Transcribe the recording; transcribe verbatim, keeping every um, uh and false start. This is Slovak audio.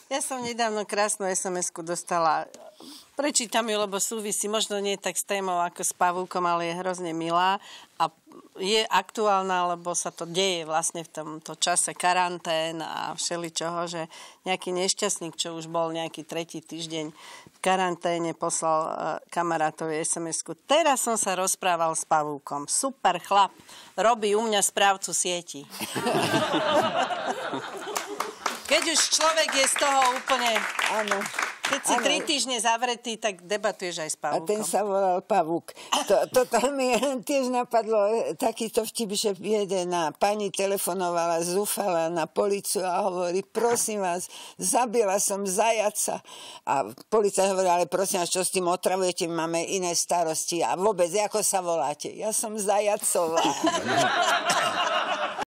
Ja som nedávno krásnu es em esku dostala. Prečítam ju, lebo súvisí, možno nie tak s témou ako s pavúkom, ale je hrozne milá a je aktuálna, lebo sa to deje vlastne v tomto čase karantén a všeličoho, že nejaký nešťastník, čo už bol nejaký tretí týždeň v karanténe, poslal uh, kamarátovi es em esku. Teraz som sa rozprával s pavúkom. Super chlap, robí u mňa správcu sieti. Keď už človek je z toho úplne... Áno. Keď si ano. tri týždne zavretý, tak debatuješ aj s pavúkom. A ten sa volal Pavúk. To, toto mi tiež napadlo takýto vtip, že jedna pani telefonovala, zúfala na políciu a hovorí, prosím vás, zabila som zajaca. A polícia hovorí, ale prosím vás, čo s tým otravujete, máme iné starosti. A vôbec, ako sa voláte? Ja som Zajacová.